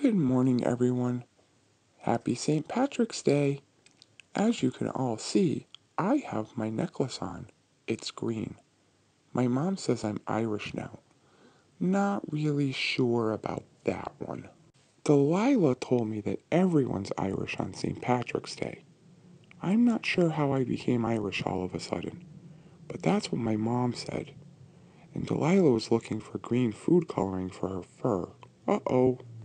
Good morning, everyone. Happy St. Patrick's Day. As you can all see, I have my necklace on. It's green. My mom says I'm Irish now. Not really sure about that one. Delilah told me that everyone's Irish on St. Patrick's Day. I'm not sure how I became Irish all of a sudden, but that's what my mom said. And Delilah was looking for green food coloring for her fur. Uh-oh.